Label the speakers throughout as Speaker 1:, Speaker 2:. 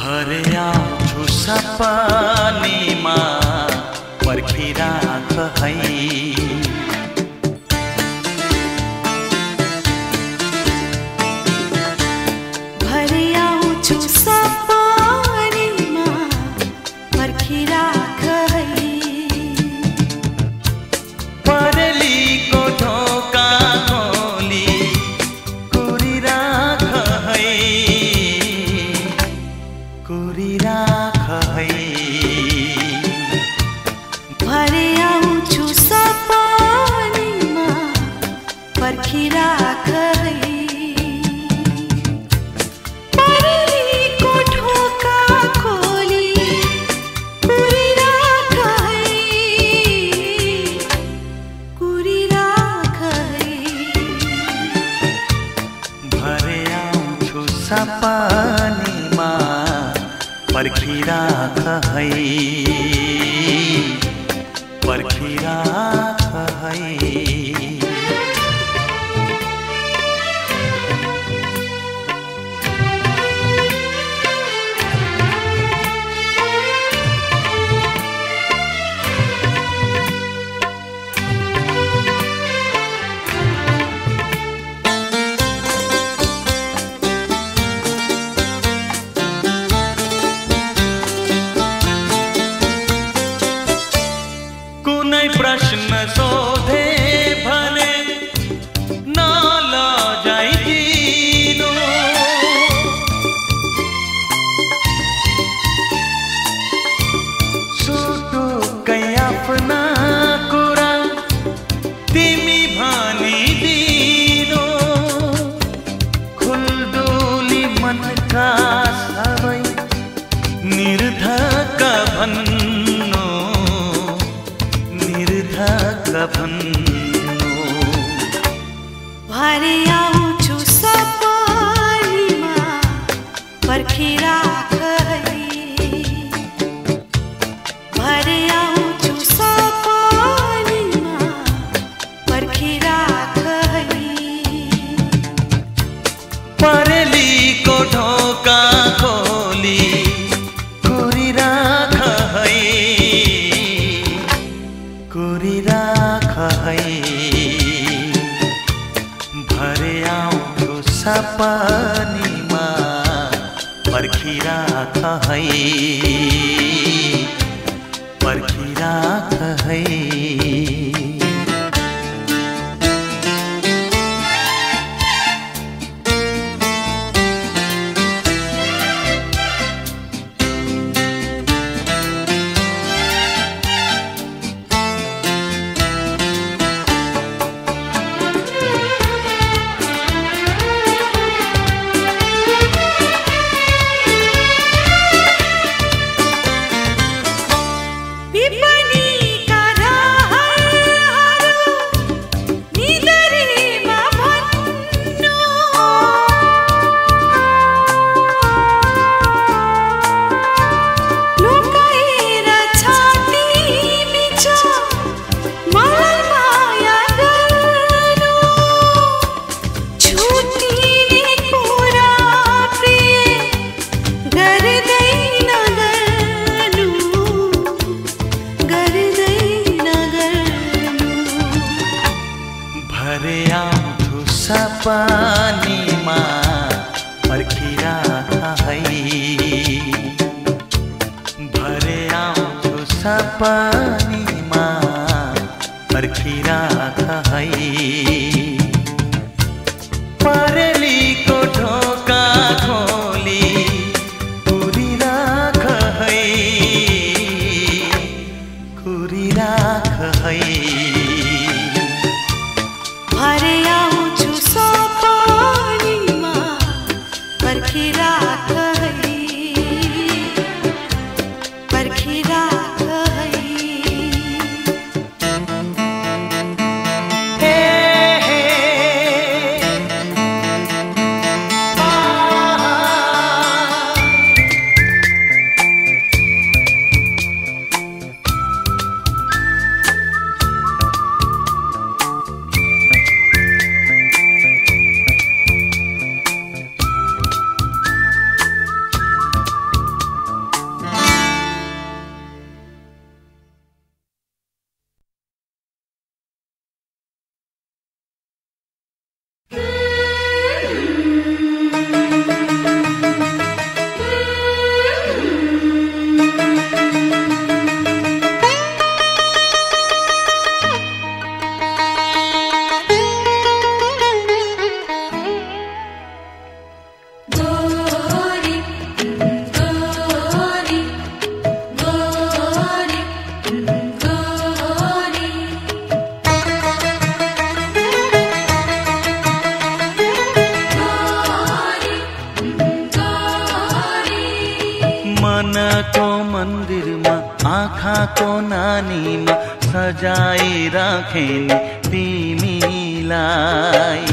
Speaker 1: भरे आउँछु सपनीमा पर्खिराख है।
Speaker 2: भरे आउँछु सपनीमा पर्खिराख है।
Speaker 1: परेलीको ढोका खोली कुरिराख है, कुरिराख है।
Speaker 2: भरे आउँछु सपनीमा पर्खिराख है। परेलीको ढोका खोली कुरिराख है, कुरिराख है।
Speaker 1: भरे आउँछु सपनीमा पर्खिराख है, पर्खिराख है। कुनै प्रश्न सोधे भने नलजाइदिनु, सुटुक्कै आफ्ना कुरा तिमी भनिदिनु। खुल्दुली मनका सबै निर्धक्क भन्नु, निर्धक्क भन्नु।
Speaker 2: भरे आउँछु सपनीमा पर्खिराख है। भरे आउँछु सपनीमा पर्खिराख है।
Speaker 1: परेलीको ढोका खोली कुरिराख है, कुरिराख है। भरे आउँछु सपनीमा पर्खिराख है, पर्खिराख है।
Speaker 2: विपनीका रहरहरू निदरीमा भन्नु, लुकाएर छाती मिच मलाई माया गर्नु। छुटिने कुरा प्रिय गर्दैन गर्नु, गर्दैन गर्नु।
Speaker 1: भरे आउँछु सपनीमा पर्खिराख है, भरे आउँछु सपनीमा पर्खिराख है। परेलीको ढोका खोली कुरिराख है, कुरिराख है।
Speaker 2: भरे आउँछु सपनीमा पर्खिराख है, पर्खिराख है।
Speaker 1: हे मनको मन्दिरमा आँखाको नानीमा सजाई राखे नि तिमीलाई।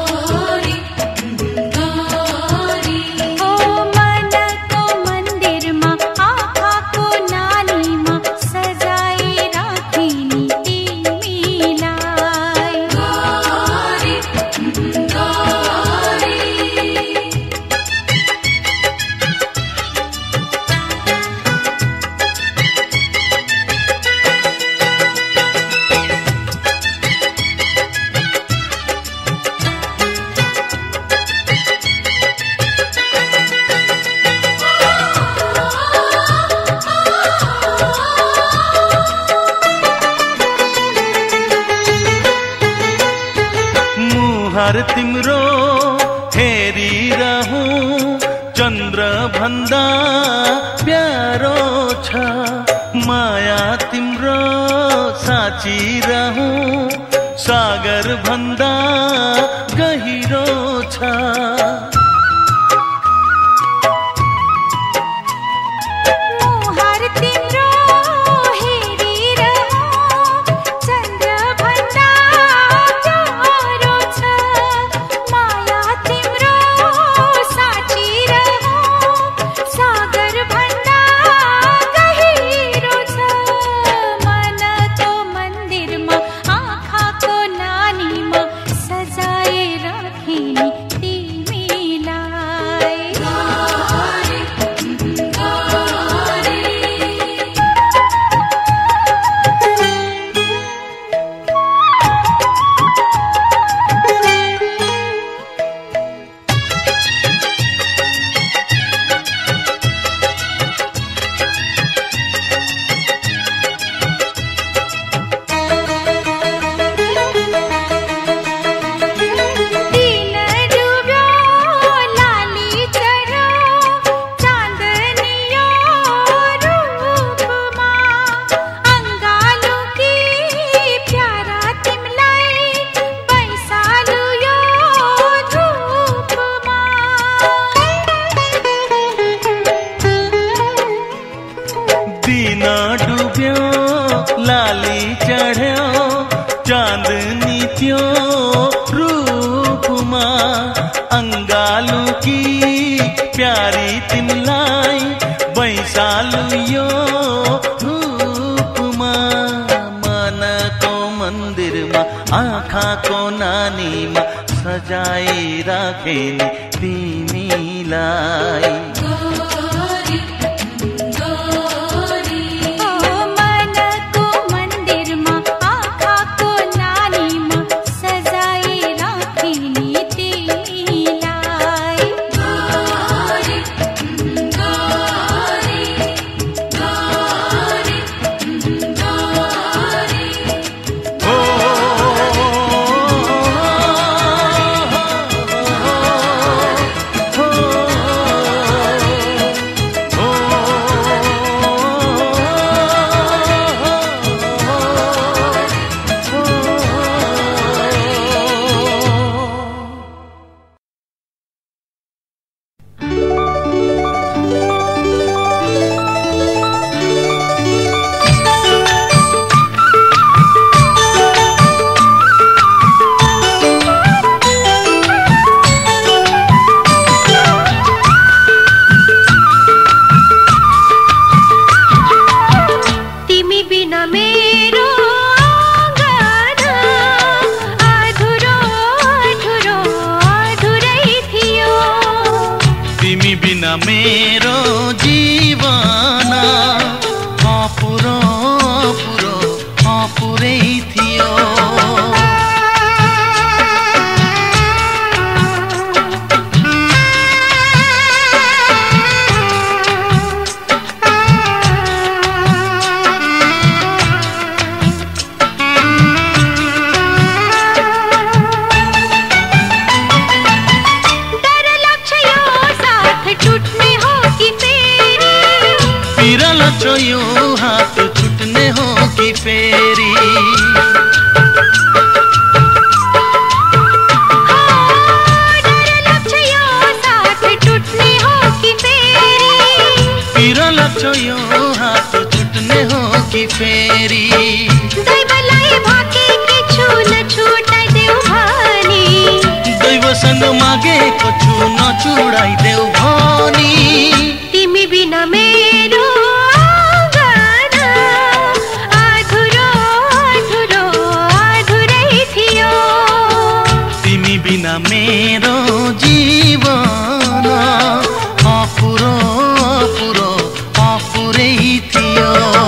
Speaker 1: मुहार तिम्रो हेरिरहूं चन्द्र भन्दा प्यारो छ, माया तिम्रो साचिरहूं सागर भन्दा गहिरो छ। लाली चढ़्यो चांदनी त्यो रूपमा, अंगालू की प्यारी तिमलाई बैसालू यो रूपमा। मनको मन्दिरमा आँखाको नानीमा सजाई राखे नि तिमीलाई। मेरो जीवन अपुरो अपुरो अपुरै थियो। यो हाथ छूटने हो कि फेरी, पिरल यो हात छुट्ने हो कि फेरि
Speaker 2: दैवलाई भाके के छु नछुटाइ देऊ भनी
Speaker 1: दैवसँग मागेको छु नछुडाइदेऊ भनी
Speaker 2: तिमी बिना मेरो आँगन आधुरो आधुरो आधुरै थियो
Speaker 1: तिमी बिना मेरो जीवन अपुरो अपुरो अपुरै थियो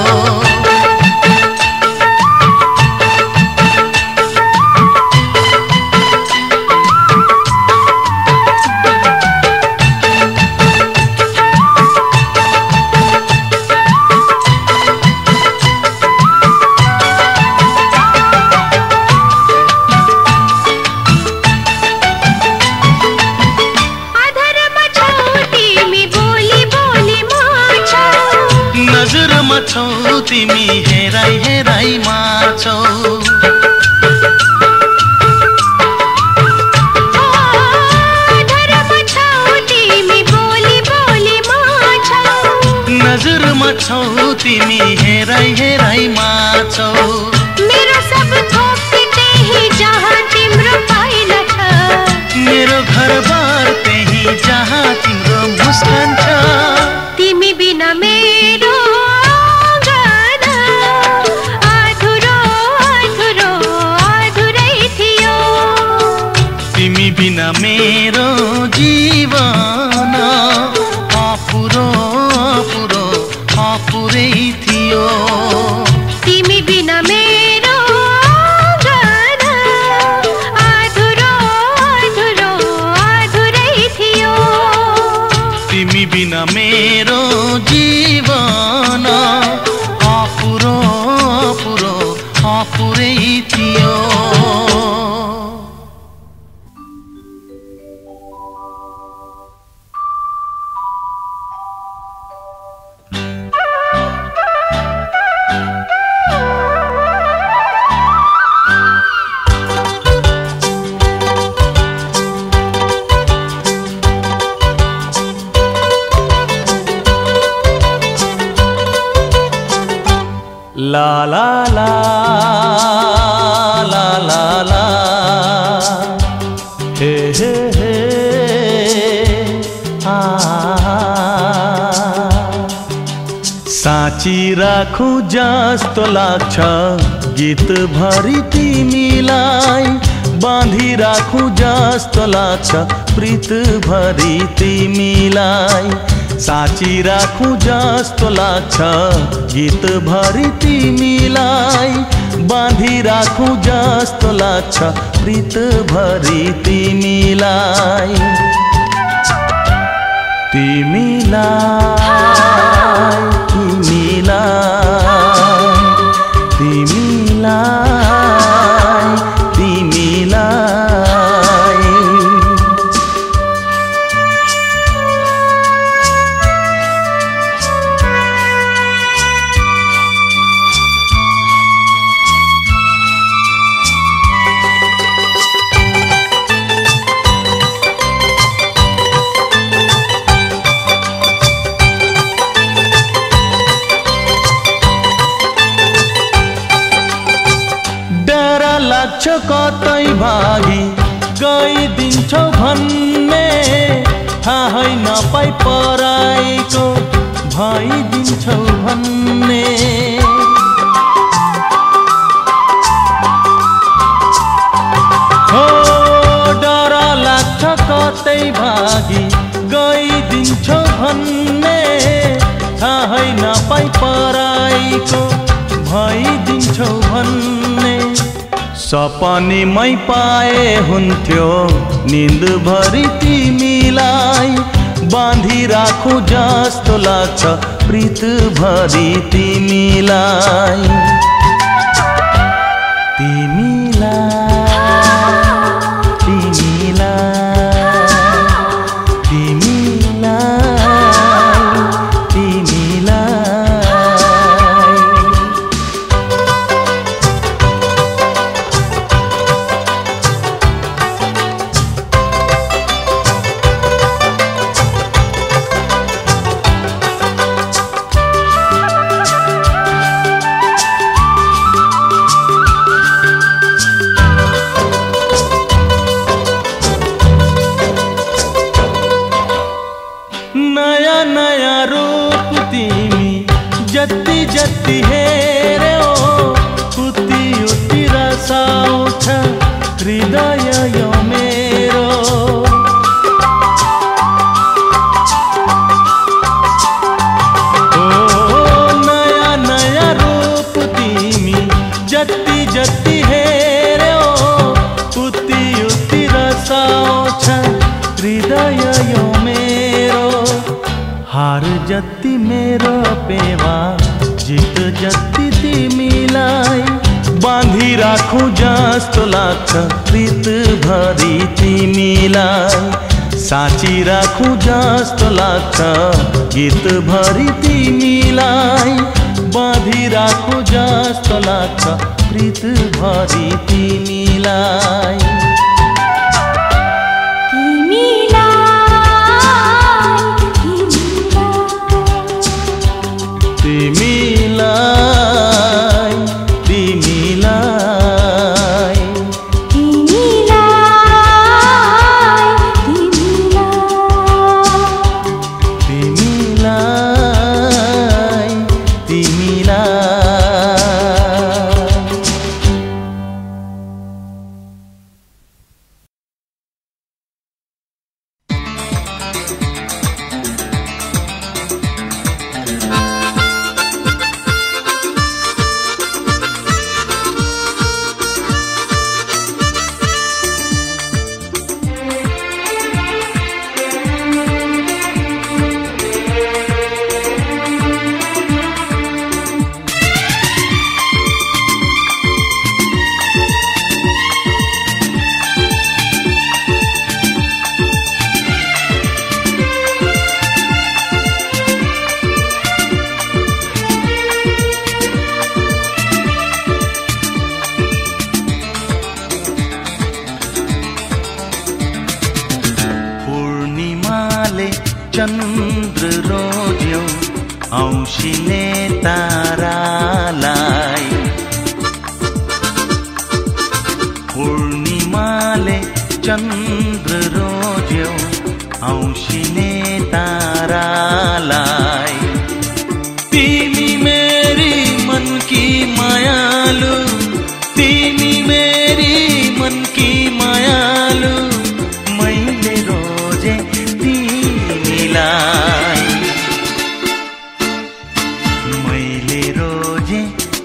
Speaker 1: तिमी हेराई हेराई माछौ नजरमा छौ तिमी हेराई हेराई माछौ
Speaker 2: मेरो सब थोक त्यही जहाँ तिम्रो पाइला छ
Speaker 1: मेरो घरबार त्यही जहाँ तिम्रो मुस्कान छ
Speaker 2: तिमी बिना मेरो
Speaker 1: बिना मेरो जीवन अपुरो अपुरो अपुरै थियो
Speaker 2: तिमी बिना मेरो आँगन आधुरो आधुरो आधुरै थियो
Speaker 1: तिमी बिना मेरो जीवन अपुरो अपुरो अपुरै थियो La la la la la la he he he साँची राखु जस्तो लाग्छ गीत भरि तिमीलाई बाँधी राखु जस्तो लाग्छ प्रीत भरि तिमीलाई साँची राखु जस्तो लाग्छ गीत भरि तिमीलाई बाँधी राखु जस्तो लाग्छ प्रीत भरि तिमीलाई तिमीलाई कतै भागी गइदिन्छौ भन्ने थाहै नपाई पराइको भइदिन्छौ भन्ने हो डर लाग्छ कतै भागी गइदिन्छौ भन्ने थाहै नपाई पराइको भइदिन्छौ भन्ने सपनीमै पाए हुन्थ्यो निन्द भरि तिमीलाई बाँधी राखु जस्तो लाग्छ प्रीत भरि तिमीलाई जति जति हेऱ्यो उति उति रसा उठ हृदय यो मेरो। नयाँ नयाँ रूप तिमी जति जति हेऱ्यो उति उति रसा उठ हृदय यो मेरो। हार जति मेरो पेवा जित जति तिमीलाई बाँधी राखौं जस्तो लाग्छ प्रीत भरी तिमीलाई। साँची राखौं जस्तो लाग्छ गीत भरी तिमीलाई बाँधी राखौं जस्तो लाग्छ प्रीत भरी तिमीलाई। तिमीलाई तिमीलाई तिमीलाई तिमीलाई। चन्द्र रोज्यो औँसीले तारालाई। पूर्णिमाले चन्द्र रोज्यो औँसीले तारालाई। तिमी मेरी मन की मायालु, तिमी मेरी मन की मायालु, मैले रोजे मैले रोजे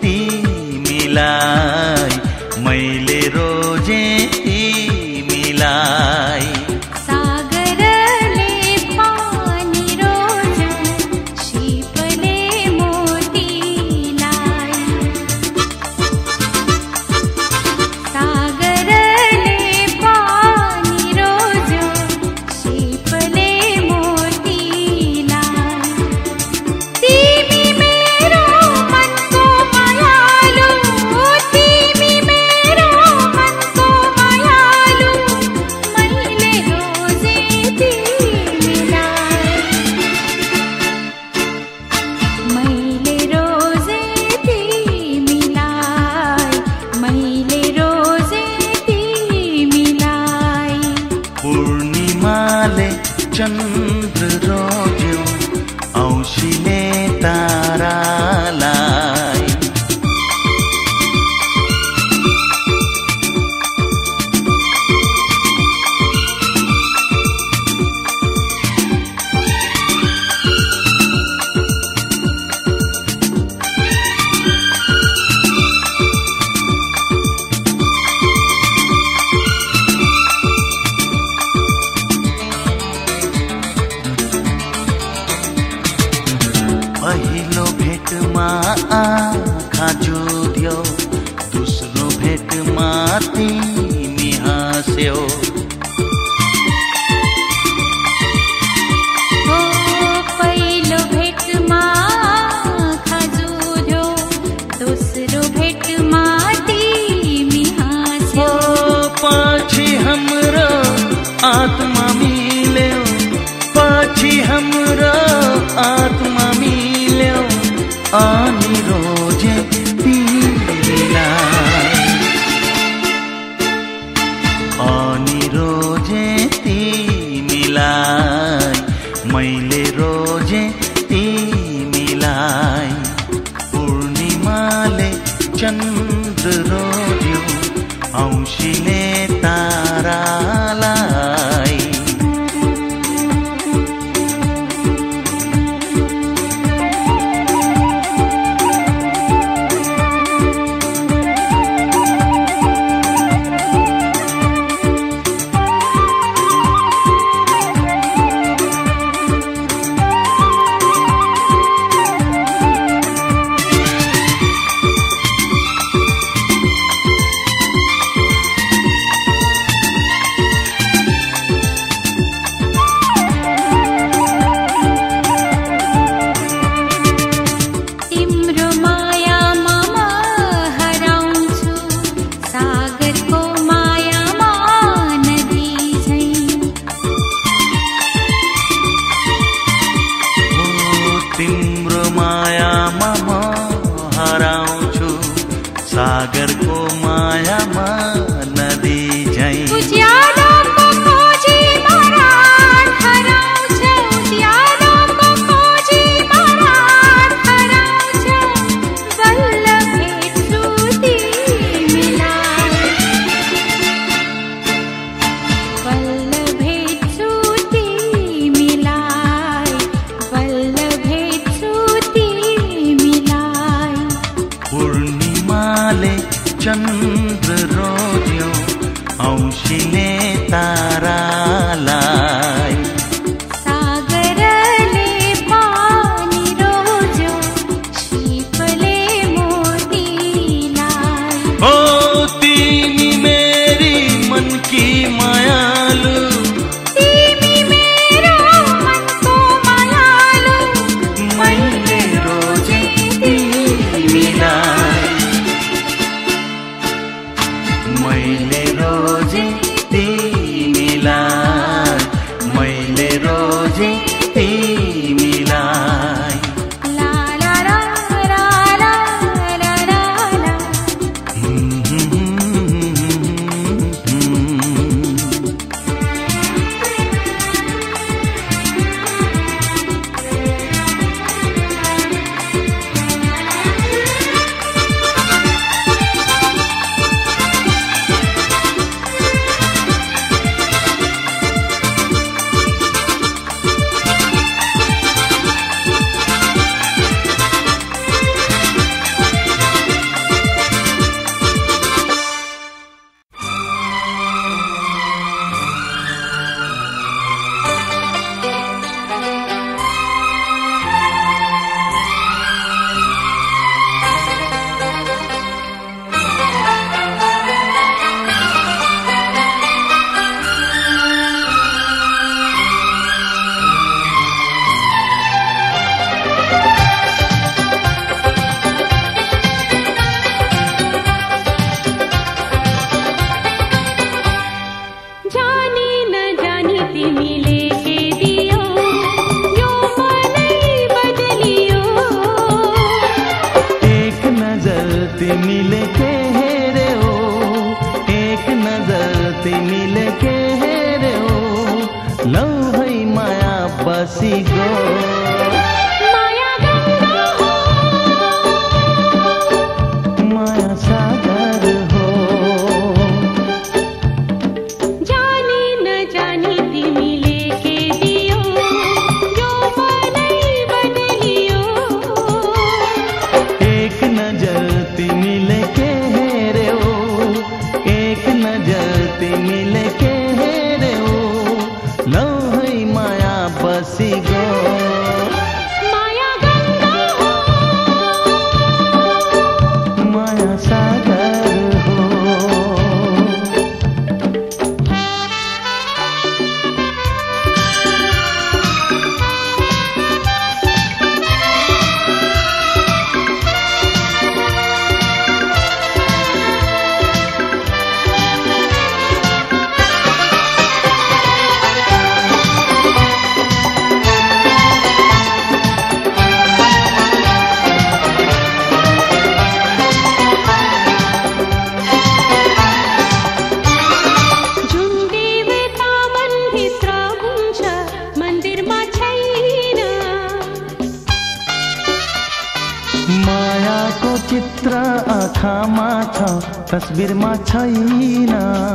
Speaker 1: तिमीलाई, मैले रोजे तिमीलाई।
Speaker 2: सागरले पानी रोज शीपले मोतीलाई। सागरले पानी रोज शीपले
Speaker 1: चन्द्र रोज्यो औँसीले तारालाई। पहिलो भेटमा आँखा जुध्यो, दोस्रो भेटमा तिमी हाँस्यौ।
Speaker 2: पहिलो भेटमा आँखा जुध्यो, दोस्रो भेटमा तिमी हाँस्यौ।
Speaker 1: पछि हाम्रो आत्मा मिल्यो, पछि हाम्रो आत्मा मिल्यो, अनि रोजे तिमीलाई, अनि रोजे तिमीलाई, मैले रोजे तिमीलाई। चन्द्र रोज्यो औँसीले तारालाई। तिम्रो मायामा म हराउँछु सागरको मायामा नदी झैं।
Speaker 2: उज्यालोको खोजी मराठ हराउँछु, उज्यालोको खोजी मराठ हराउँछु, बल्ल भेट्छु तिमीलाई, बल्ल भेट्छु तिमीलाई, बल्ल
Speaker 1: पूर्णिमाले चन्द्र रोज्यो औँसीले तारालाई।
Speaker 2: सागरले पानी रोज्यो शीतले मोतीलाई।
Speaker 1: ओ तिमी मेरी मनकी मायालु,
Speaker 2: तिमी मेरो मनको मायालु,
Speaker 1: मैले रोजे तिमीलाई, मैले रोजे तिमीलाई, मैले रोजे तिमीलाई।
Speaker 2: ला ला ला ला ला ला ला ला।
Speaker 1: तिमीले के हेर्यौ, एक नजर तिमीले के हेर्यौ, लौ है माया बसी गो।
Speaker 2: माया गंगा हो,
Speaker 1: माया सागर हो,
Speaker 2: जानी न जानी तिमीले के दियो, यो मनै बदलियो।
Speaker 1: एक नजर तिमीले के हेर्यौ, एक नजर तिमीले के हेर्यौ, लौ है माया बसी गो।
Speaker 2: माया गंगा हो,
Speaker 1: माया सागर हो। मायाको चित्र आँखामा छ तस्बिरमा छैन।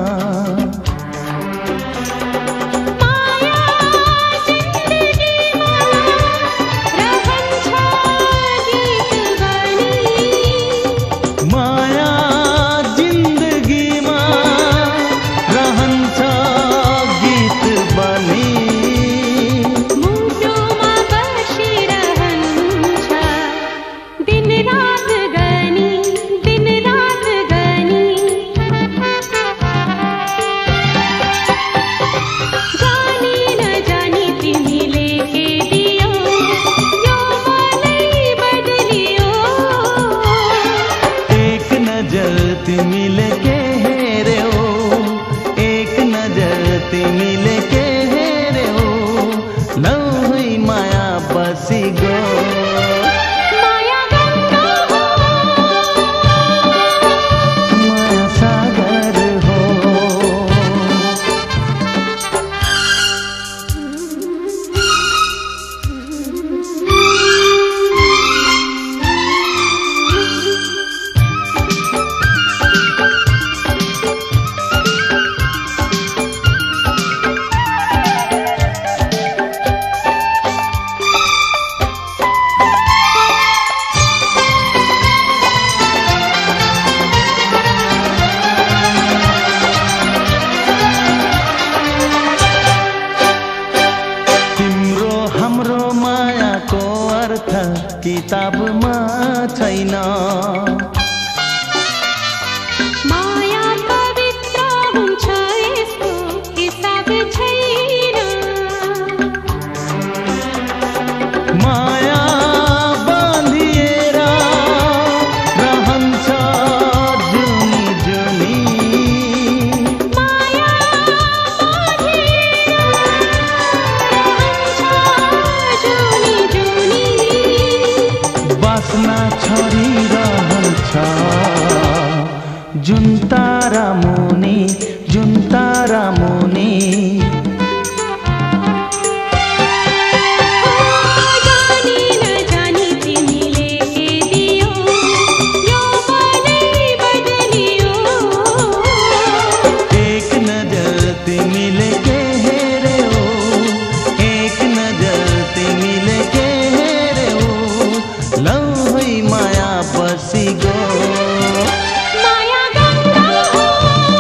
Speaker 1: तिमीले के हेर्यौ, एक नजर तिमीले के हेर्यौ, लौ है माया बसी गो।
Speaker 2: माया गंगा हो,
Speaker 1: माया सागर हो। किताबमा छैन,
Speaker 2: माया पवित्र हुन्छ यसको हिसाब छैन।
Speaker 1: माया बाँधिएर रहन्छ जुनी जुनी,
Speaker 2: माया बाँधिएर रहन्छ जुनी जुनी।
Speaker 1: बास्ना छरिरहन्छ जुन तारा मुनि, जुन तारा मुनि।
Speaker 2: जानी नजानी तिमीले के दियो, यो मनै बदलियो।
Speaker 1: एक नजर तिमीले के हेर्यौ, एक नजर तिमीले के हेर्यौ, लौ है माया बसी गो।
Speaker 2: माया गंगा हो,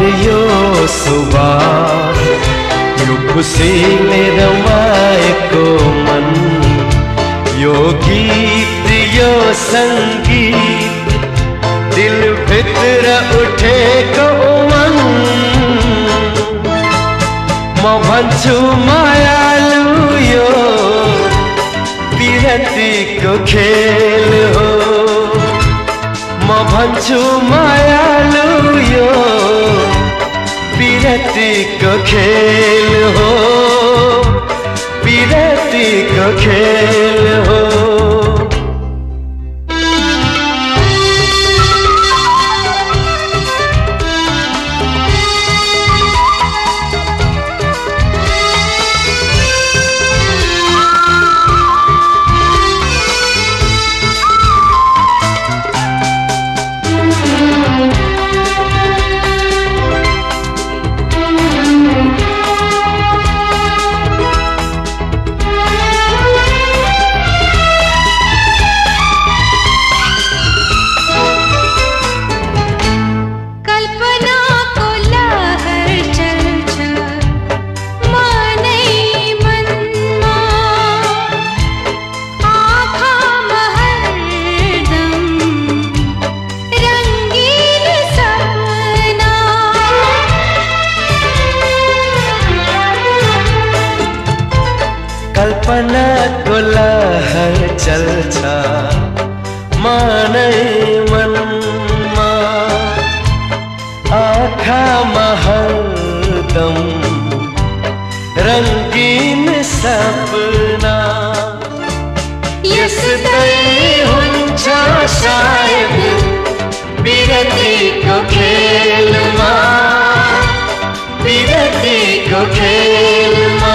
Speaker 3: यो सुबास यो खुसीले रमाएको मन, यो गीत यो सङ्गीत दिलभित्र उठेको उमङ्ग। म भन्छु मायालु यो पिरतीको खेल हो, म भन्छु मायालु यो पिरतीको खेल हो, पिरतीको खेल हो। कल्पनाको लहर चल्छ मनै मनमा, आँखामा हरदम रङ्गीन सपना। यस्तै हुन्छ सायद विरतीको खेलमा, विरतीको खेलमा।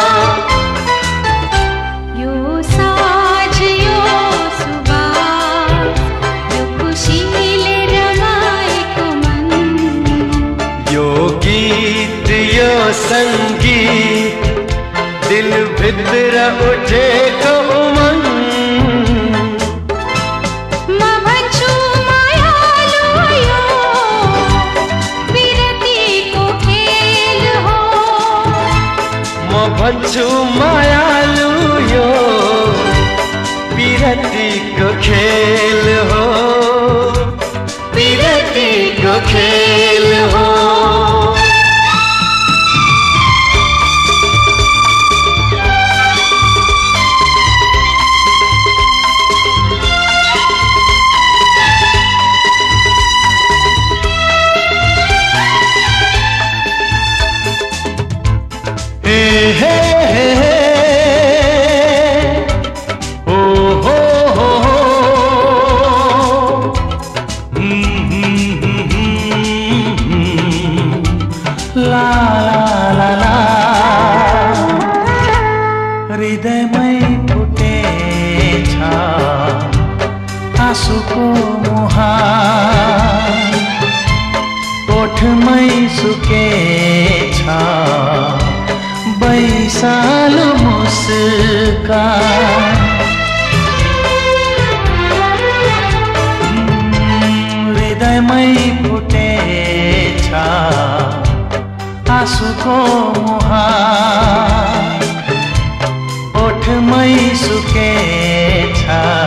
Speaker 3: संगीत दिलभित्र उठेको उमङ्ग।
Speaker 2: म भन्छु मायालु यो पिरतीको खेल हो,
Speaker 3: म भन्छु मायालु यो पिरतीको खेल हो, पिरतीको खेल हो।
Speaker 1: हृदयमै फुटेछ आँसुको मुहार, ओठमै सुकेछ बैसालो मुस्कान। हृदयमै फुटेछ आँसुको मुहार, ओठमै सुकेछ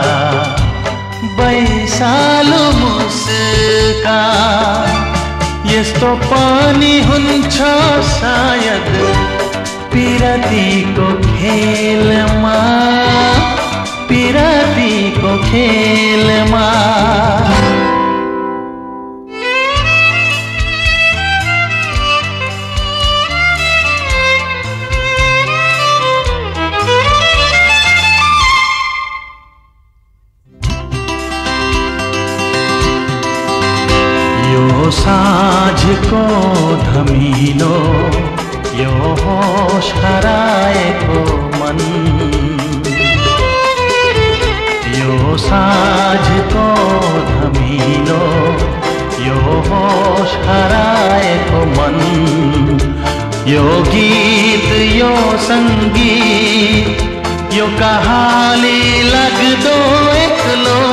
Speaker 1: बैसालो मुस्कान। यस्तो पनि हुन्छ सायद पिरतीको खेलमा, पिरतीको खेलमा। साँझको धमिलो यो होश हराएको मन, यो साँझको धमिलो यो होश हराएको मन, यो गीत यो सङ्गीत यो कहाली लाग्दो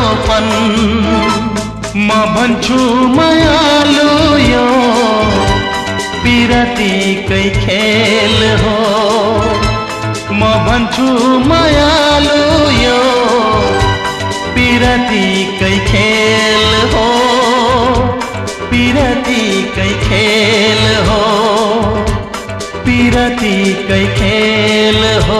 Speaker 1: एक्लोपन। म भन्छु मायालु यो पिरतीकै खेल हो म भन्छु मायालु यो पिरतीकै खेल हो पिरतीकै खेल हो पिरतीकै खेल हो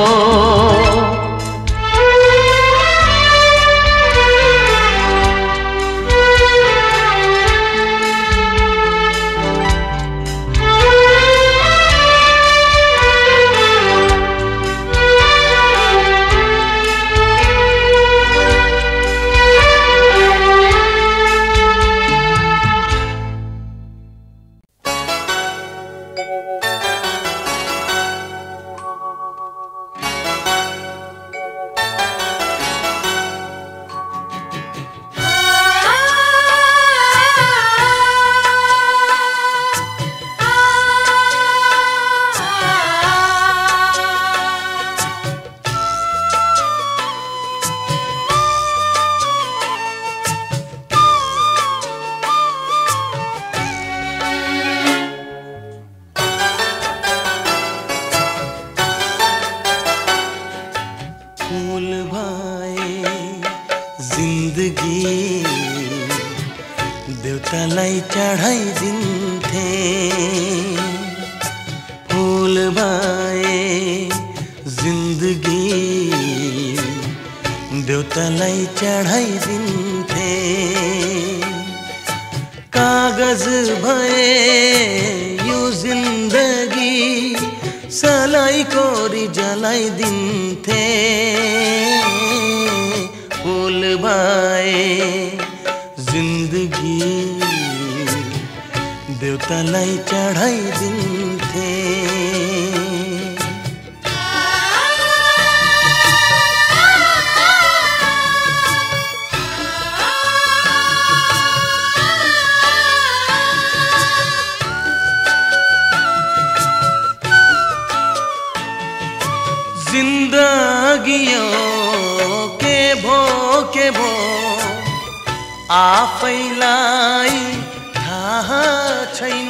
Speaker 3: आफैलाई थाहा छैन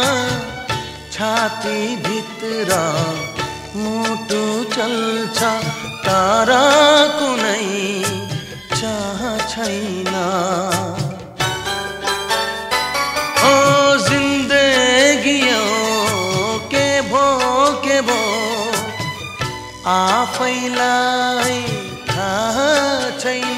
Speaker 3: छाती भित्र मुटु चल्छ तारा कुनै चाह छैन ओ जिन्दगियो के भो आफैलाई थाहा छैन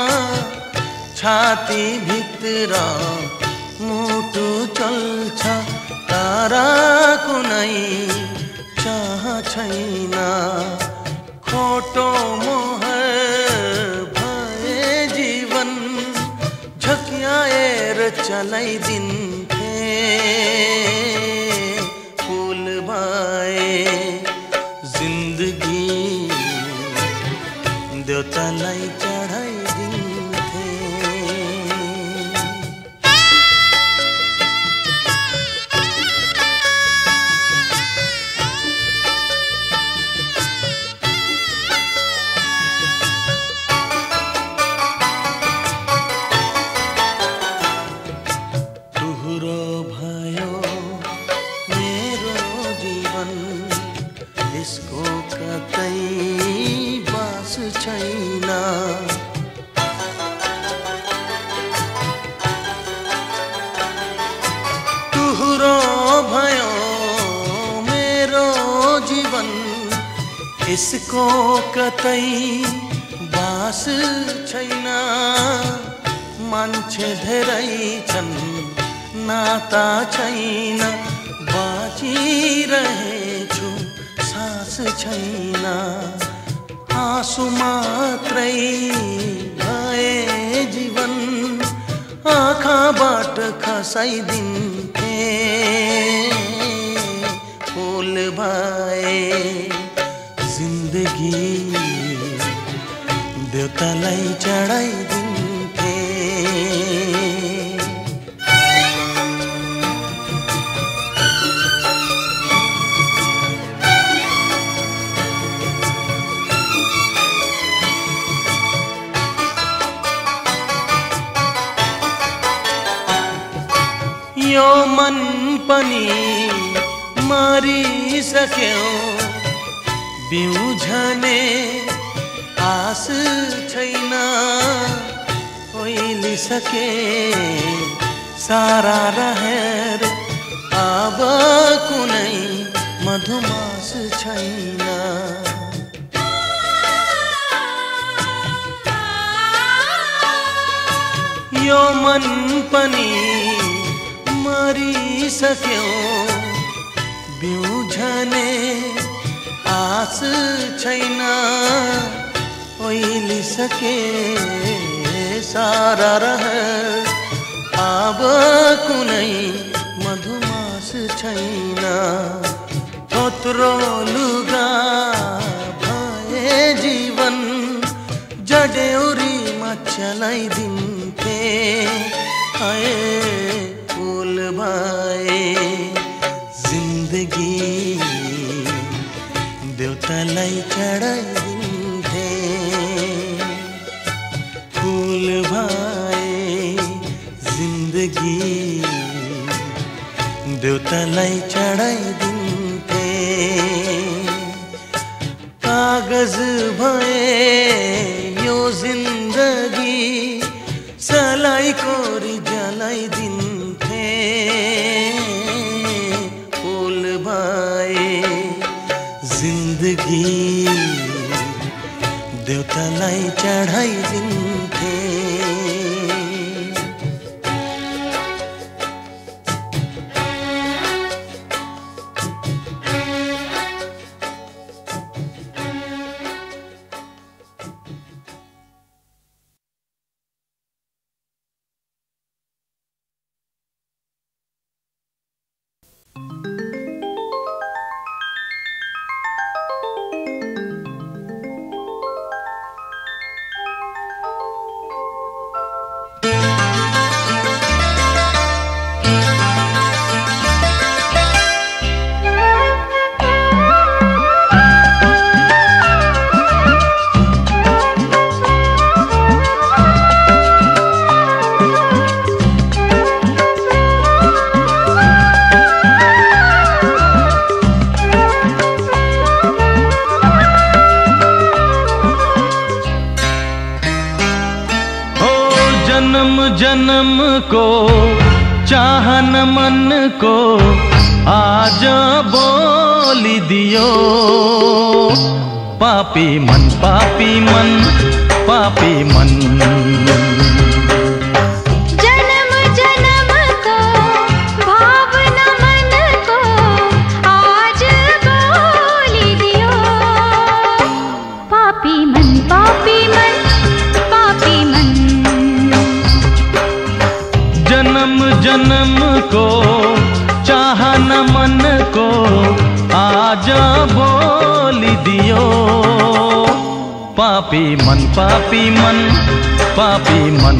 Speaker 3: छाती भित्र मुटु चल्छ तारा कुनै चाह छैन खोटो मोह भए जीवन झक्याएर चलाइदिन्थे फूल भए जिन्दगी देउतालाई चढाइदिन्थे तुहुरो भयो मेरो जीवन यसको कतै बास छैन तुहुरो भयो मेरो जीवन यसको कतै बास छैन मान्छे धेरै छन् नाता छैन बाँचिरहेछु सास छैन आँसु मात्रै भए जीवन आँखाबाट खसाइदिन्थे फूल भए जिन्दगी देउतालाई चढाइदिन्थे यो मन पनि मारी सक्यो बिउझने आस छैन ओइलिसके सारा रहेर अब कुनै मधुमास छैन यो मन पनि मरिसक्यो बिउझने आस छैन ओइलिसके सारा रहेर अब कुनै मधुमास छैन थोत्रो लुगा भए जीवन जडेउरीमा चलाइदिन्थे हाय फुल भए जिन्दगी देउतालाई चढाइदिन्थे फुल भए जिन्दगी देउतालाई चढाइदिन्थे कागज भए यो जिन्दगी सलाई कोरी जलाइदिन्थे फुल भए जिन्दगी देउतालाई चढाइदिन्थे जन्म को चाहन मन को आज बोली दियो पापी मन पापी मन पापी मन
Speaker 2: जन्म जन्म को भावना मन को आज बोली दियो पापी मन पापी मन पापी मन
Speaker 3: जन्म जन्म को चाहन मन को आज बोली दियो पापी मन पापी मन पापी मन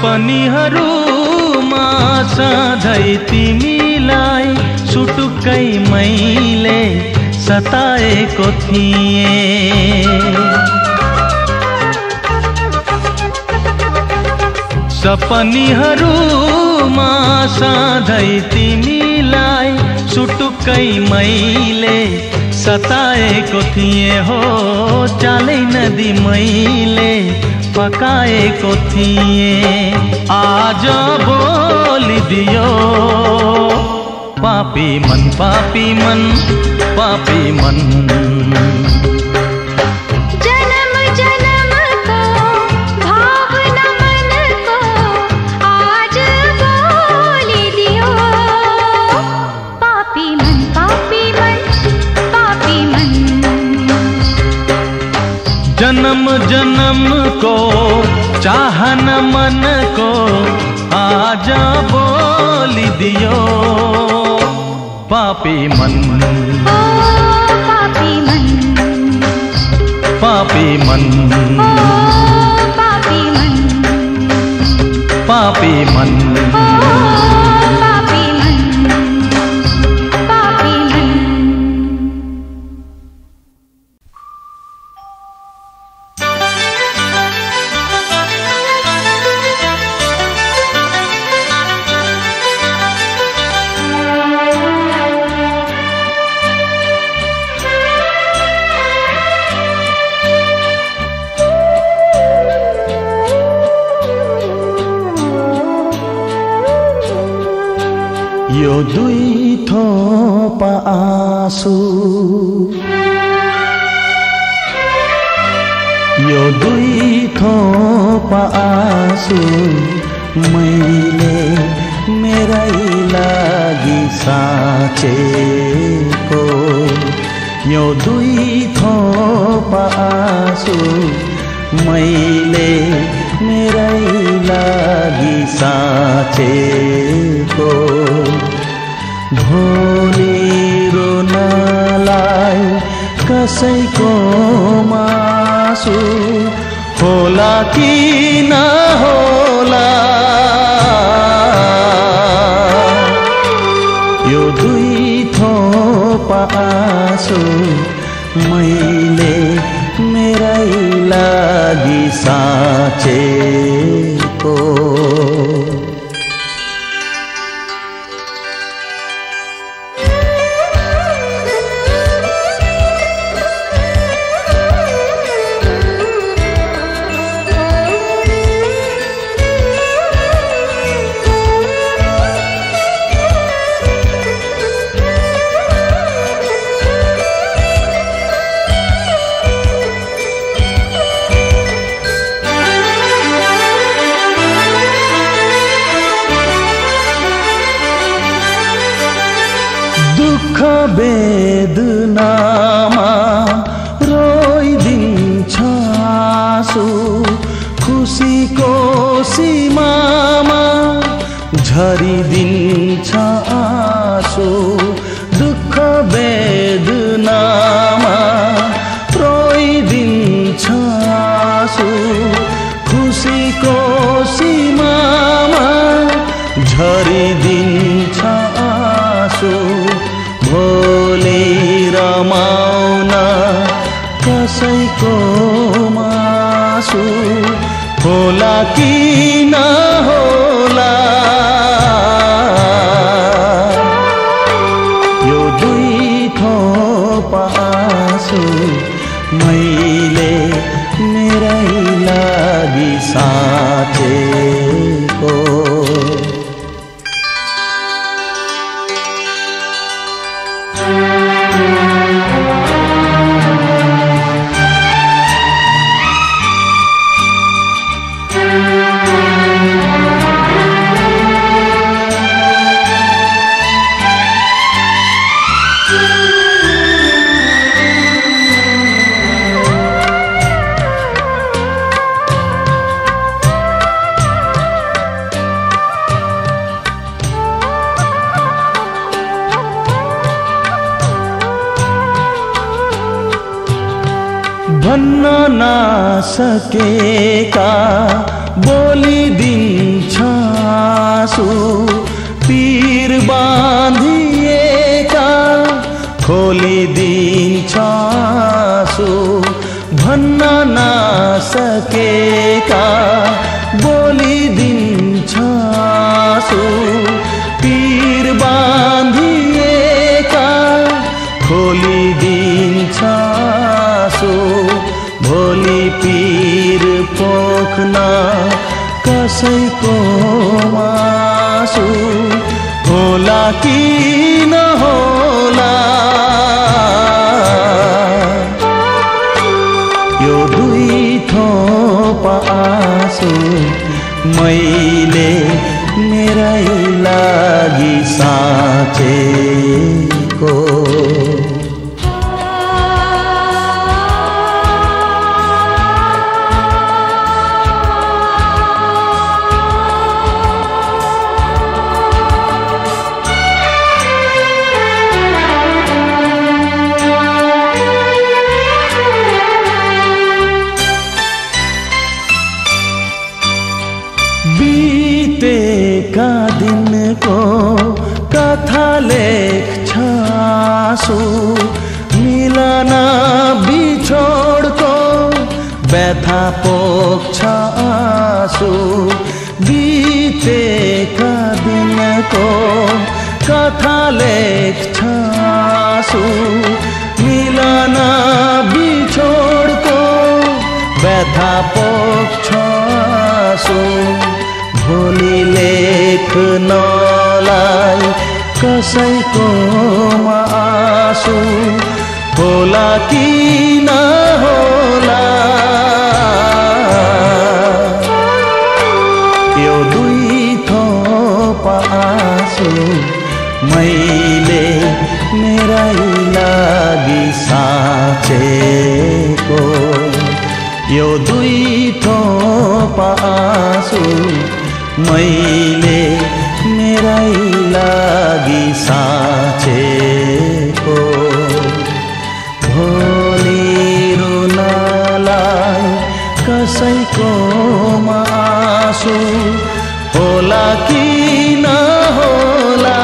Speaker 3: सपनीहरूमा सधैँ तिमीलाई सुटुक्कै मैले सताएको थिएँ। सपनीहरूमा सधैँ तिमीलाई सुटुक्कै मैले सताएको थिएँ हो। चालै नदी मैले पकाएको थिएँ। आज बोलिदियो पापी मन पापी मन पापी मन।
Speaker 2: जन्म जन्म को भावना मन को आज बोली दियो पापी मन पापी मन पापी मन।
Speaker 3: जन्म जन्म को चाहना मन को आज बोली दियो पापी मन
Speaker 2: ओ पापी मन
Speaker 3: पापी मन
Speaker 2: ओ पापी मन
Speaker 3: पापी मन।
Speaker 2: ओ पापी मन पापी मन।
Speaker 3: यो दुई थोपा आँसु, यो दुई थोपा आँसु मैले मेरै लागि साँचेको। यो दुई थोपा आँसु मैले मेरै लागि साँचेको। भोलि रुनलाई कसैको मासु होला कि नहोला। यो दुई थोपा आँसु मैले मेरै लागि साँचेको। दुःख वेदनामा रोइदिन्छ आँसु, खुसीको सीमामा झरिदिन्छ आँसु। दुःख वेदनामा रोइदिन्छ आँसु, खुसीको सीमामा झरिदिन्छ आँसु। भोलि रमाउन कसैको मासु होला कि नहोला। यो दुई थोपा आँसु मैले मेरै लागि साँचेको। भन्न नसकेका बोलिदिन्छ आँसु पीर बाँधिएका खोलिदिन्छ आँसु भन्न नसकेका बोलिदिन्छ आँसु पीर बाँधिएका खोलिदिन्छ आँसु भोलि पीर पोख्न कसैको आँसु होला कि नहोला यो दुई थोपा आँसु मैले मेरै लागि साँचेको बीतेका दिनको कथा लेख्छ आँसु मिलन बिछोडको व्यथा पोख्छ आँसु बीतेका दिनको कथा लेख्छ आँसु मिलन बिछोडको व्यथा पोख्छ आँसु भोलि लेख्नलाई कसैको आँसु होला कि नहोला यो दुई थोपा आँसु मैले मेरै लागि साँचेको यो दुई थोपा आँसु मैले मेरै लागि साँचेको भोलि रुनलाई कसैको आँसु होला कि नहोला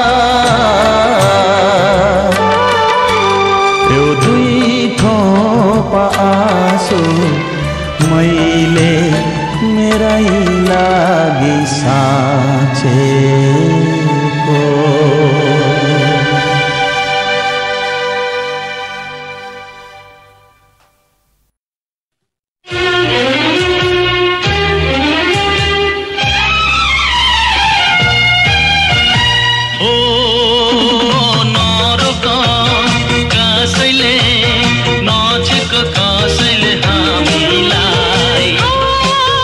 Speaker 3: यो दुई थोपा आँसु मैले मेरै लागि साँचेको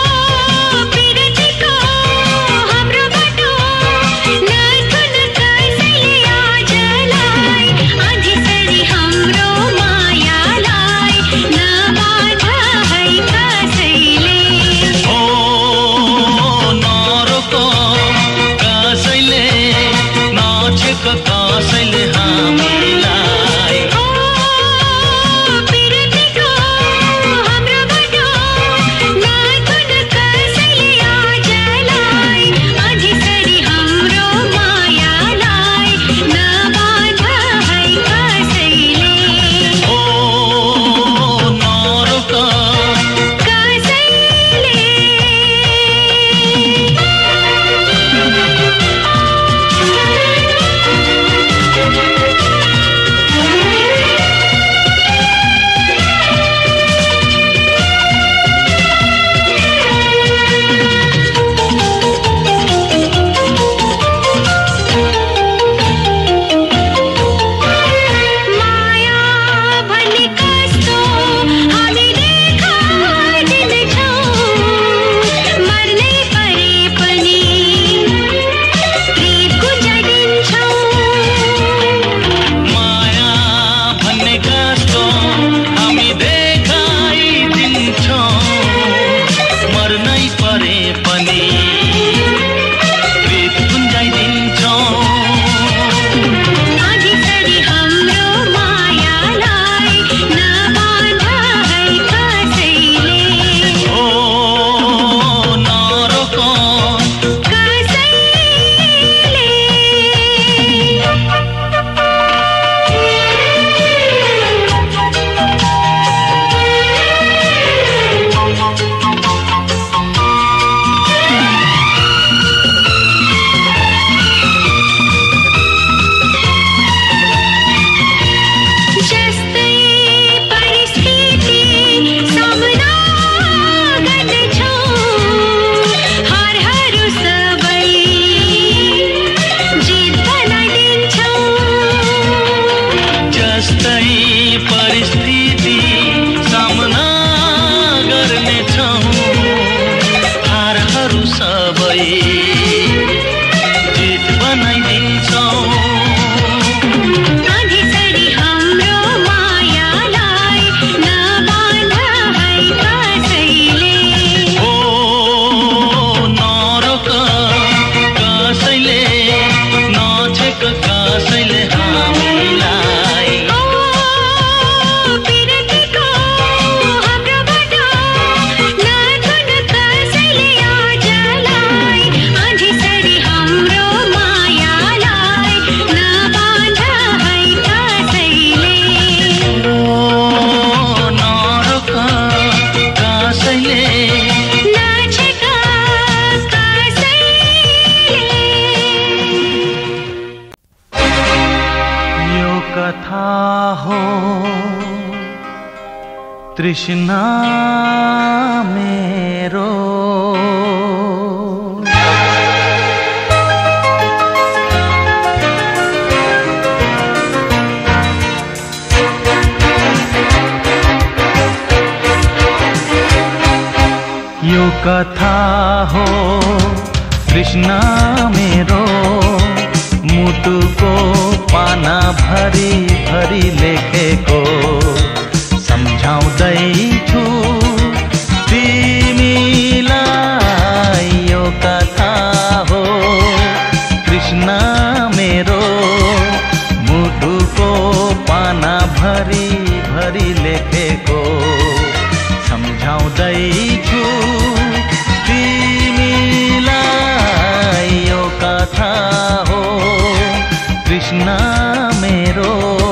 Speaker 2: हाम्रो बाटो
Speaker 3: जस्तै परिस्थिति सामना गर्नेछौँ, हारहरू सबै जित बनाइदिन्छौँ। तृष्णा मेरो यो कथा हो तृष्णा मेरो, मुटुको पाना भरी भरी लेखेको सम्झाउँदैछु तिमीलाई। यो कथा हो तृष्णा मेरो, मुटुको पाना भरी भरी लेखेको सम्झाउँदैछु तिमीलाई। यो कथा हो तृष्णा मेरो।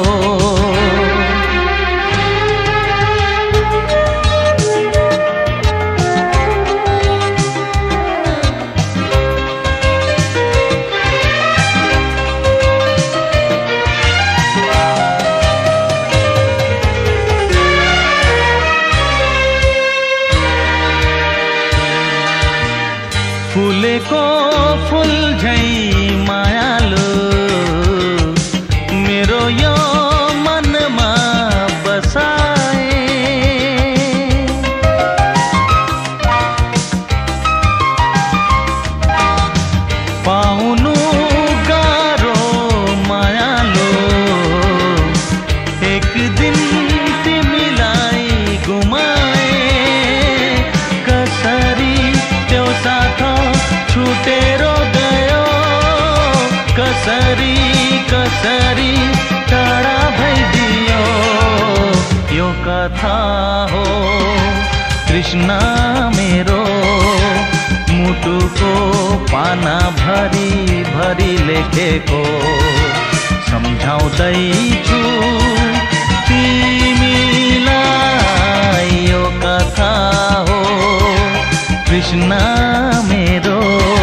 Speaker 3: फुलेको फुल झै मायालु मेरो यो मनमा बसाए, पाउनु गाह्रो मायालु, एक दिन तिमीलाई गुमाए। कसरी त्यो साथ छुटेर गयो, कसरी कसरी टाढा भइदियो। यो कथा हो तृष्णा मेरो, मुटुको पाना भरी भरी लेखेको सम्झाउँदैछु तिमीलाई। यो कथा हो तृष्णा मेरो।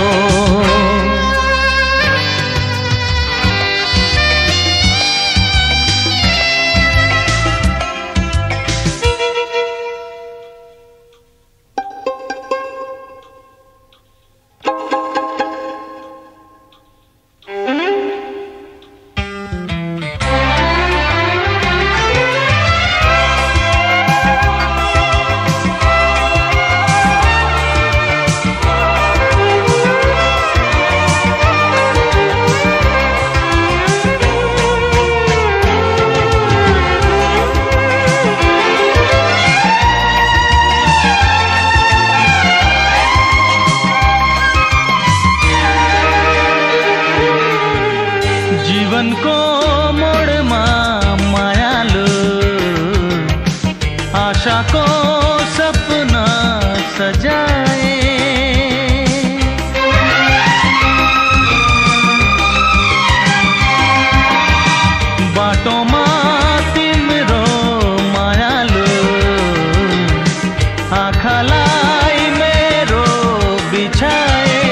Speaker 3: जीवनको मोडमा मायालु, आशाको सपना सजाए। बाटोमा तिम्रो मायालु, आँखालाई मेरो बिछाए।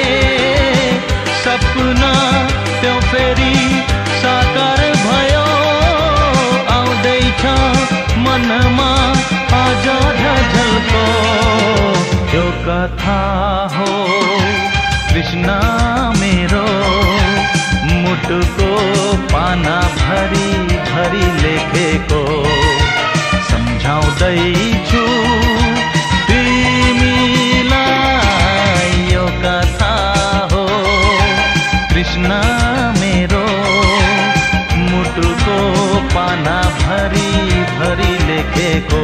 Speaker 3: सपना त्यो फेरि साकार भयो, आउँदैछ मनमा आज झल्को। यो कथा हो तृष्णा मेरो, मुटुको पाना भरी भरी लेखेको सम्झाउँदैछु तिमीलाई। यो कथा हो कृष्ण मेरो मुटुको पाना भरी भरी लेखेको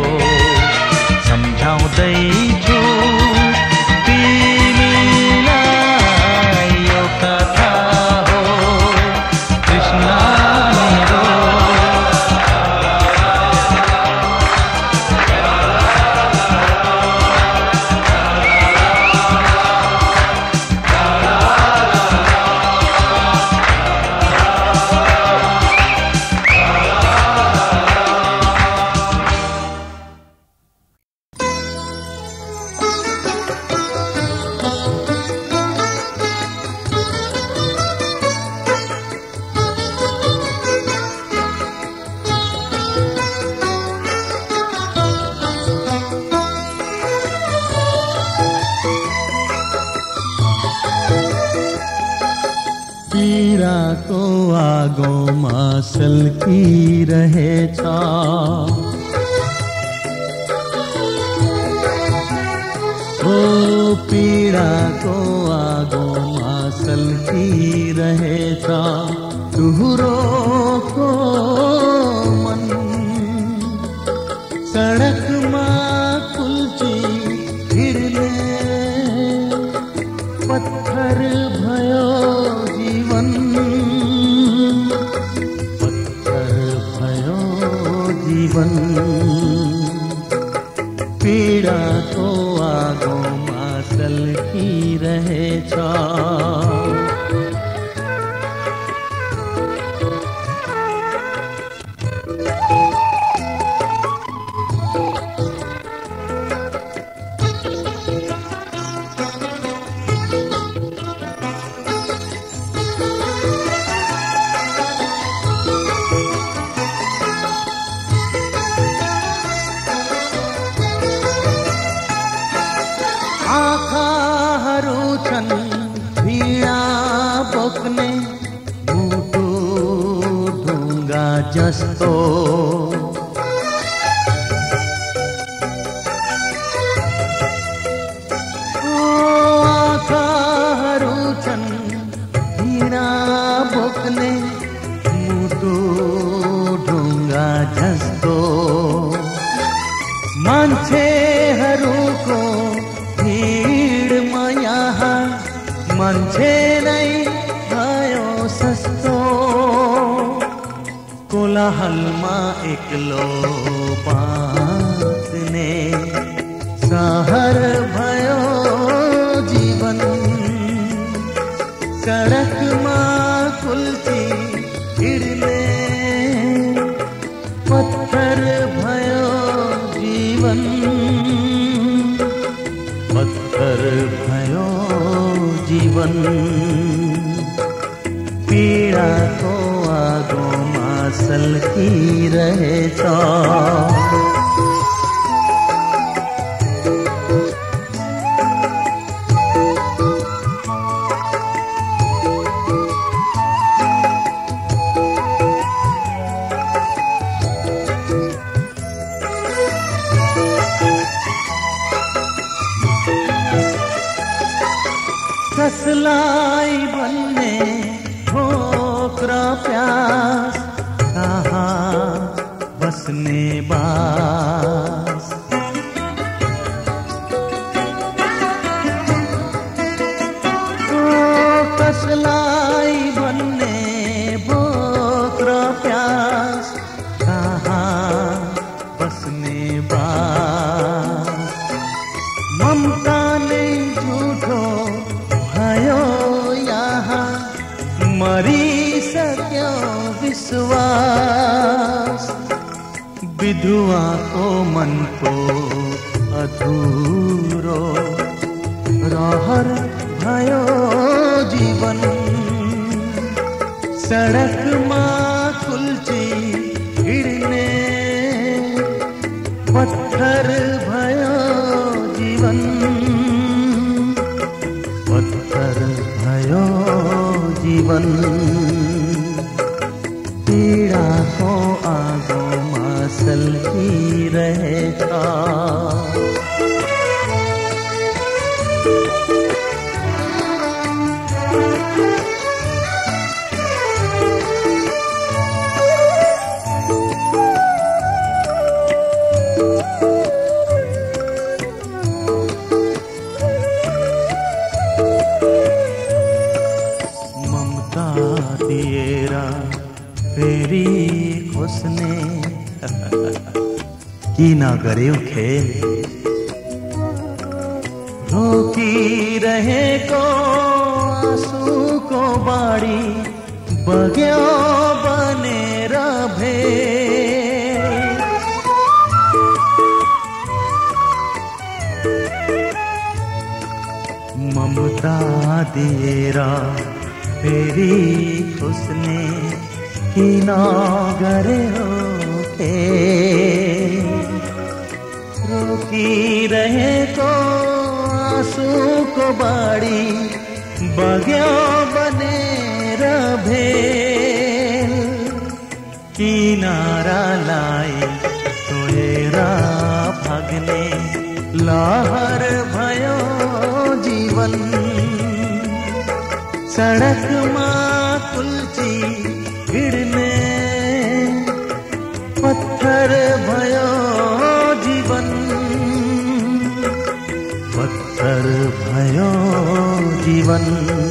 Speaker 3: सम्झाउँदैछु तिमीलाई। यो कथा हो कृष्ण मेरो।
Speaker 1: पीडाको आगोमा सल्किरहेछ, ओ पीडाको आगोमा सल्किरहेछ तुहुरोको मन। सडकमा कुल्ची हिँड्ने पत्थर भयो जीवन, पत्थर भयो जीवन। पीडाको आगोमा सल्किरहेछ। आँखाहरू छन् पीडा बोक्ने मुटु ढुङ्गा जस्तो, आँखाहरू छन् पीडा बोक्ने मुटु ढुङ्गा जस्तो। मान्छेहरूको भीडमा यहाँ मान्छे नै भयो सस्तो। कोलाहलमा एक्लो बाँच्ने सहर भयो जीवन। सडकमा कुल्ची हिँड्ने पत्थर भयो जीवन, पत्थर भयो जीवन। पीडाको आगोमा सल्किरहेछ। कसलाई भन्ने भोक र प्यास, कहाँ बस्ने बास। कसलाई भन्ने भोक र प्यास, कहाँ बस्ने बास। ममता नै झुठो भयो यहाँ, मरिसक्यो विश्वास। विधुवाको मनको अधुरो रहर भयो जीवन। सडकमा कुल्ची हिँड्ने पत्थर भयो जीवन, पत्थर भयो जीवन। पीडाको
Speaker 3: चलती रहेगा। ममता दिएरा फेरी उसने की ना करे खेल, रोकी रहे को आंसू को बाड़ी बग्यो बने रभे। ममता दिएरा फेरी उसने की ना करे होके, रोकी रहे तो आंसू को बाड़ी बग्यो बने रभे। किनारा लाई तोहेरा भागने लहर भयो जीवन, सड़क माँ कुलची भिड़ने पत्थर भयो जीवन, पत्थर भयो जीवन।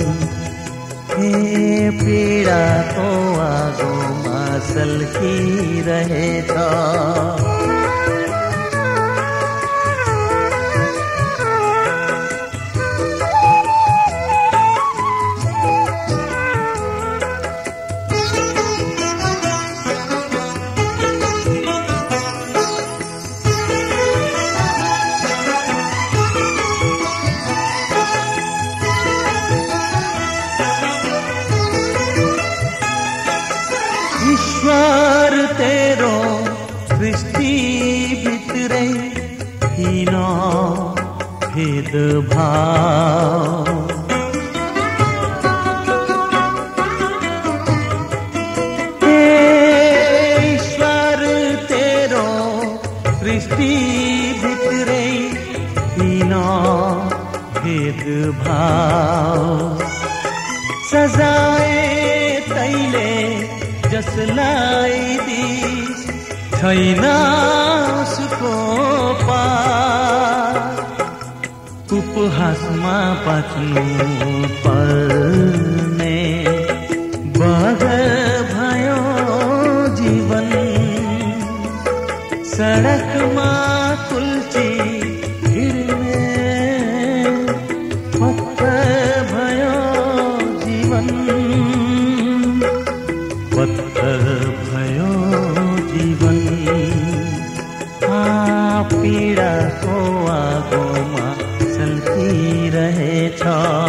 Speaker 3: हे पीड़ा तो आगो मासल की रहे था। ईश्वर तेरो सृष्टि भितरे हीनो भेदभाव, ईश्वर तेरो सृष्टि भितरे हीनो भेदभाव। सजाए तैले जसलाई दी छैन उसको पार, उपहासमा बाँच्नु पर्ने बग भयो जीवन, सडकमा कुल्ची हिँड्ने पत्थर भयो जीवन, पत्थर भयो जीवन। पीडाको आगोमा चल्किरहेछ।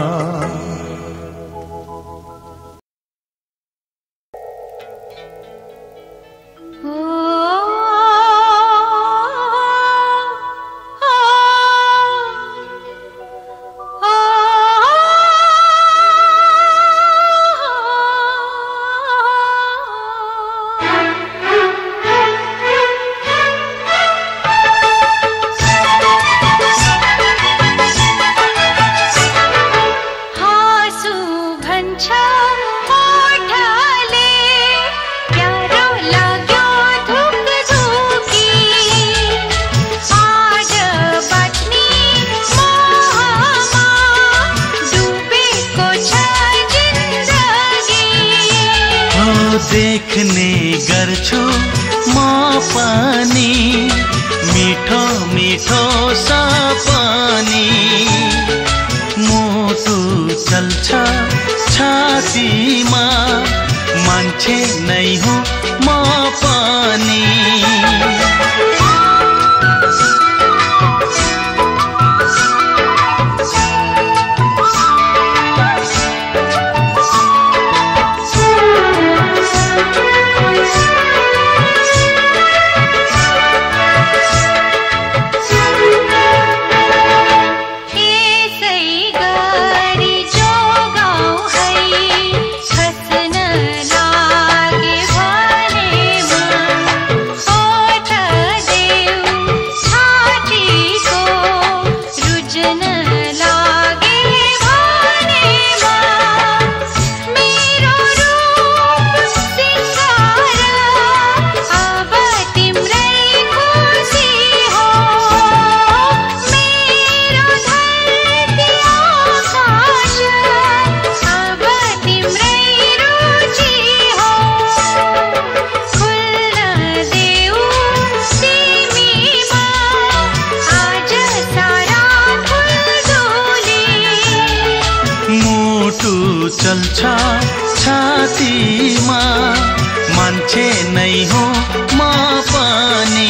Speaker 3: देख्ने गर्छु म पनि मिठो मिठो सपनी, मुटु चल्छ छातीमा मान्छे नै हुँ म पनि।
Speaker 2: जो गाउँ है खस्न लागे भा
Speaker 1: जल्छ छातीमा, मान्छे नै हो म पनि।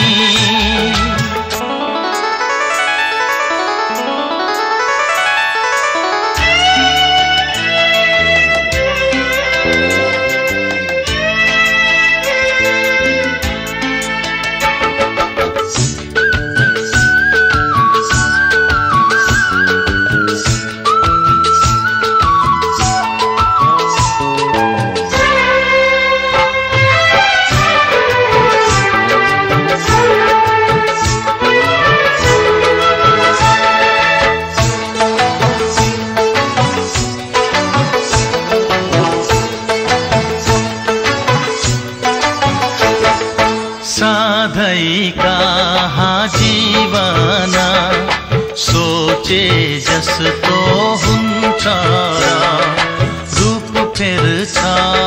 Speaker 1: कहाँ जीवन सोचे जस्तो हुन्छ र, रूप फेर्छ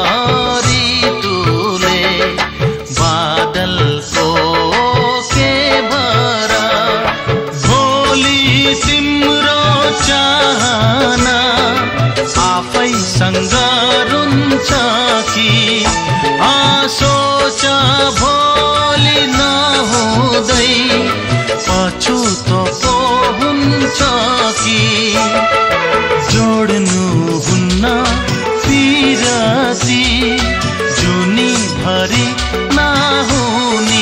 Speaker 1: ऋतुले बादलको के भर। भोलि तिम्रो चाहना आफैसँग रुन्छ कि सोच भोलि नहुँदै पछुतो पो हुन्छ कि। जोड्नु हुन्न पिरती जुनी भरि नहुनी।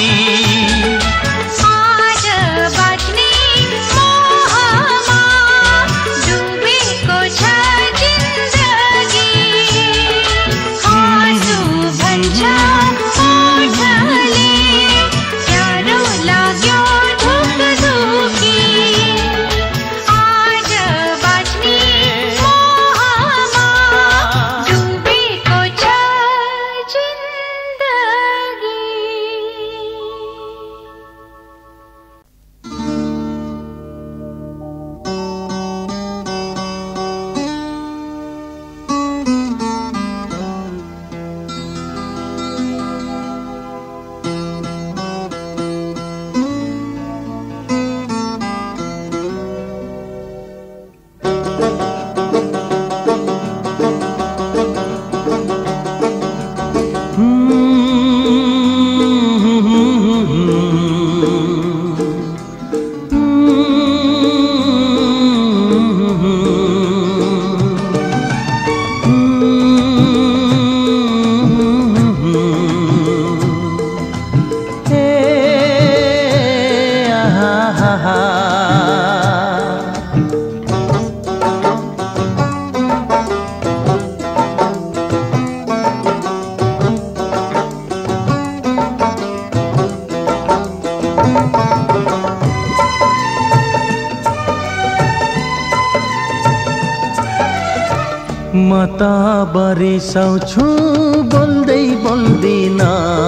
Speaker 1: म त बरिसाउँछु बोल्दै बोल्दिन,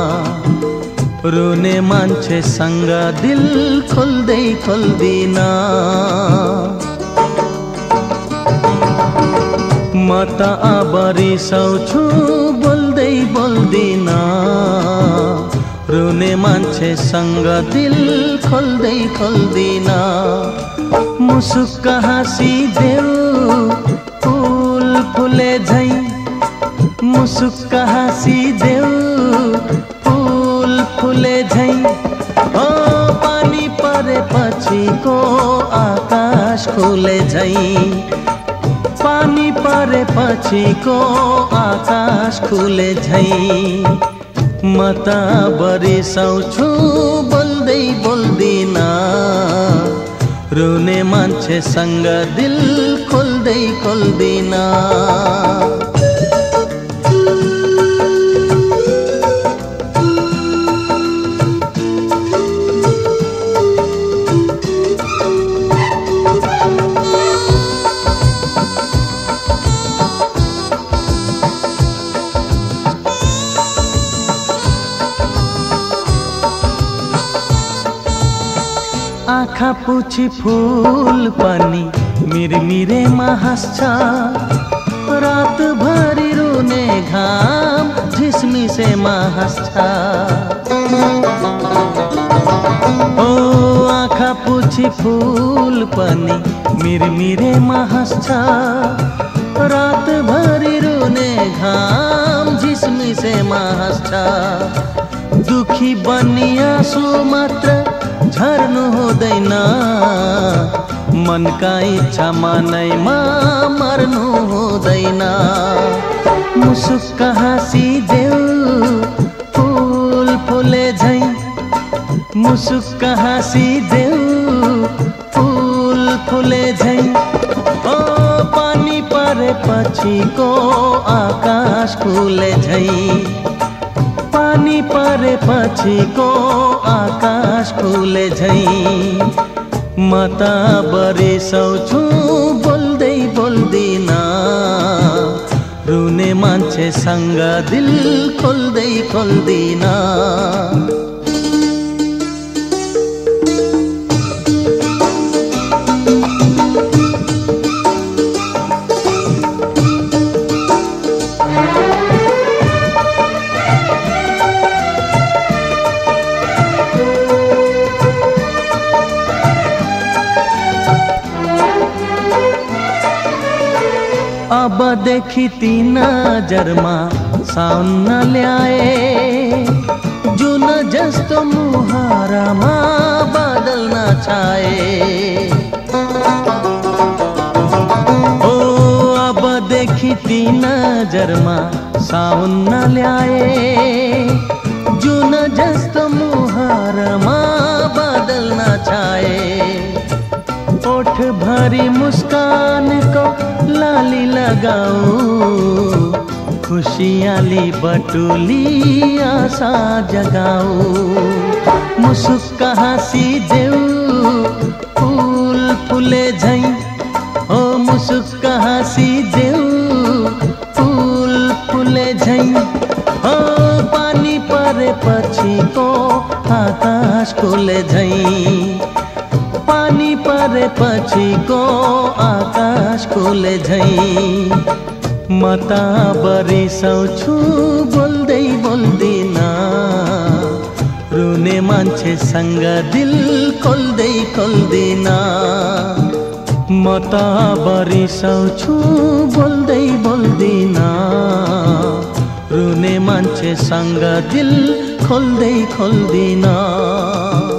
Speaker 1: रुने मान्छेसँग दिल खोल्दै खोल्दिन। म त बरिसाउँछु बोल्दै बोल्दिन, रुने मान्छेसँग दिल खोल्दै खोल्दिन। मुसुक्क हाँसिदेऊ फूल फुले झै, मुसुक्क हाँसिदेऊ फूल फुले झै। ओ पानी परेपछिको आकाश खुले झै, पानी परेपछिको आकाश खुले झै। म त बरिसाउँछु बोल्दै बोल्दिन, रुने मान्छेसँग दिल खोल्दै खोल्दिन। आँखा पुछी फूल पनि मिरमिरेमा हाँस्छ, रातभरि रुने घाम झिसमिसेमा हाँस्छ। ओ आँखा पुछी फूल पनि मिरमिरेमा हाँस्छ, रातभरि
Speaker 3: घाम झिसमिसेमा हाँस्छ। दुखी बनी आँसु मात्र झर्नु हुँदैन, मनका इच्छा मनैमा मर्नु हुँदैन। मुसुक्क हाँसिदेऊ फुल फुले झैं, मुसुक्क हाँसिदेऊ फुल फुले झैं। ओ पानी परेपछिको आकाश खुले झैं, पानी परेपछिको आकाश खुले झैं। म त बरिसौछु बोल्दै बोल्दिन, रुने मान्छेसँग दिल खोल्दै खोल्दिन। अब देखि ती नजरमा साउन नल्याए, जुन जस्तो मुहारमा बादल नछाए। ओ अब देखि ती नजरमा साउन नल्याए, जुन जस्तो मुहारमा बादल नछाए। ओठ भरी मुस्कानको लाली लगाऊ, खुशियाली बटुली आशा जगाऊ। मुसुक्क हाँसिदेऊ फुल फुले झैं, ओ मुसुक्क हाँसिदेऊ फुल फुले झैं। ओ पानी परेपछिको आकाश खुले झैं, पानी परेपछिको आकाश खुले झैं। म त बरिसौछु बोल्दै बोल्दिन, रुने मान्छेसँग दिल खोल्दै खोल्दिन। म त बरिसौछु बोल्दै बोल्दिन, रुने मान्छेसँग दिल खोल्दै खोल्दिन।